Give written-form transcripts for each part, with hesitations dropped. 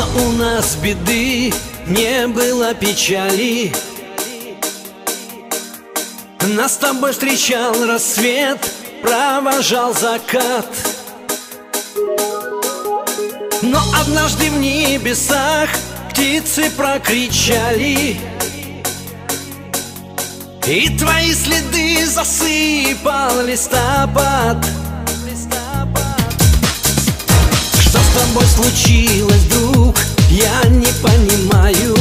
было у нас беды, не было печали. Нас с тобой встречал рассвет, провожал закат. Но однажды в небесах птицы прокричали, и твои следы засыпал листопад. Что с тобой случилось, друг, я не понимаю.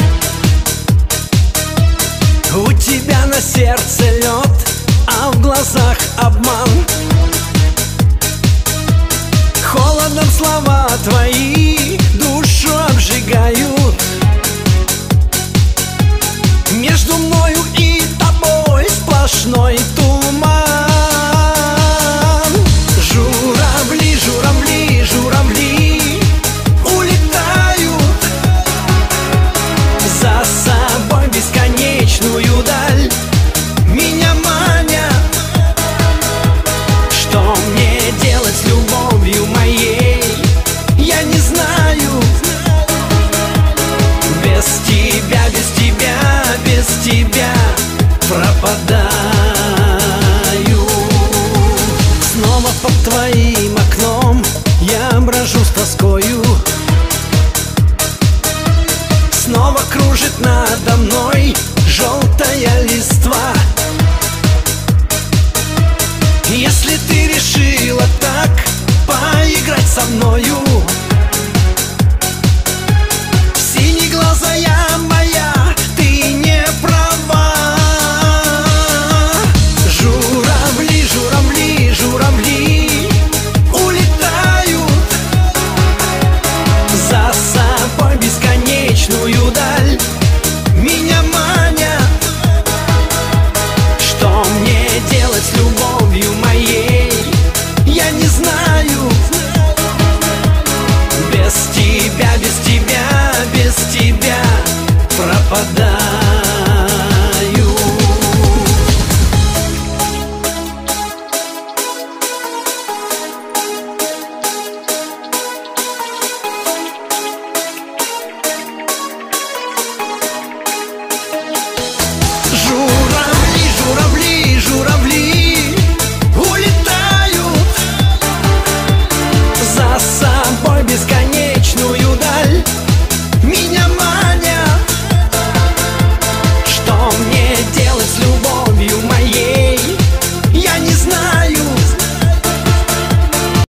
У тебя на сердце лед, а в глазах обман. Холодом слова твои душу обжигают. Между мною и тобой сплошной туман. Журавли, журавли, журавли улетают за собой бесконечную даль. Меня манят. Что мне делать с любовью моей, я не знаю. Без тебя, без тебя, без тебя пропадаю. Снова под твоим окном я брожу с тоскою. Снова кружит надо мной желтая листва. Если ты решила так поиграть со мною,